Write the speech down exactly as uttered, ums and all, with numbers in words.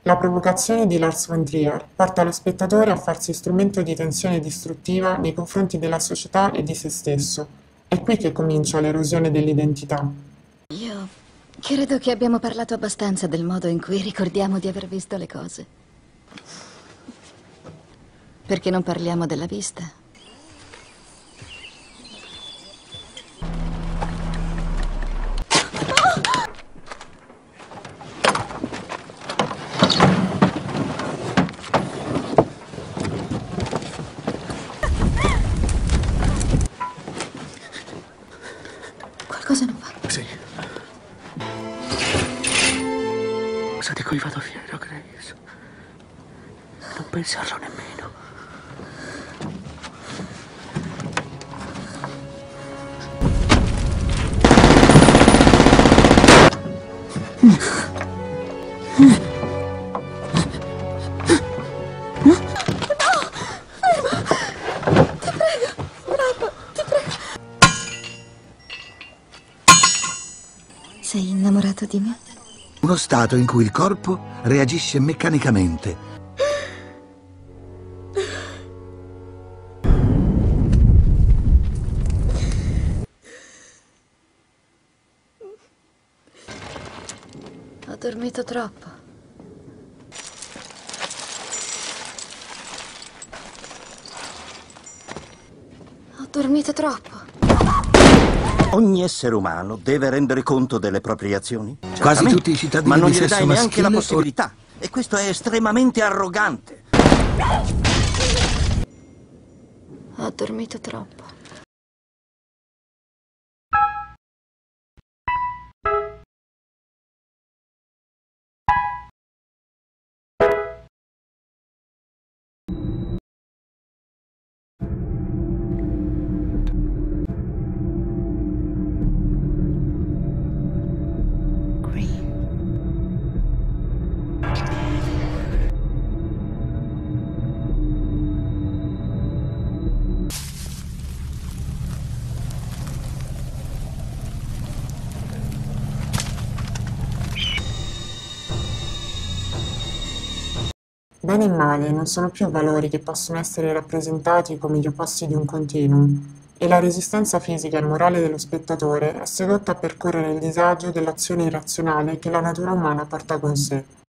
La provocazione di Lars von Trier porta lo spettatore a farsi strumento di tensione distruttiva nei confronti della società e di se stesso. È qui che comincia l'erosione dell'identità. Io credo che abbiamo parlato abbastanza del modo in cui ricordiamo di aver visto le cose. Perché non parliamo della vista? Qualcosa non va. Sì. Sa di cui vado fiero, Grace? Non pensarlo nemmeno. Sei innamorato di me? Uno stato in cui il corpo reagisce meccanicamente. Ho dormito troppo. Ho dormito troppo. Ogni essere umano deve rendere conto delle proprie azioni? Quasi Certamente, tutti i cittadini ma non di gli sesso dai neanche la maschile possibilità. E questo è estremamente arrogante. Ho dormito troppo. Bene e male non sono più valori che possono essere rappresentati come gli opposti di un continuum, e la resistenza fisica e morale dello spettatore è sedotta a percorrere il disagio dell'azione irrazionale che la natura umana porta con sé.